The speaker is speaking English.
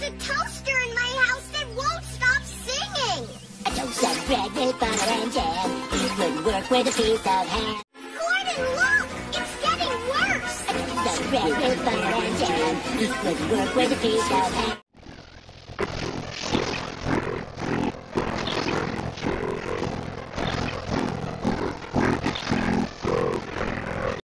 a toaster in my house that won't stop singing. A toast of bread with butter and jam. It wouldn't work with a piece of ham. Gordon, look! It's getting worse! A toast of bread with butter and jam. It wouldn't work with a piece of ham.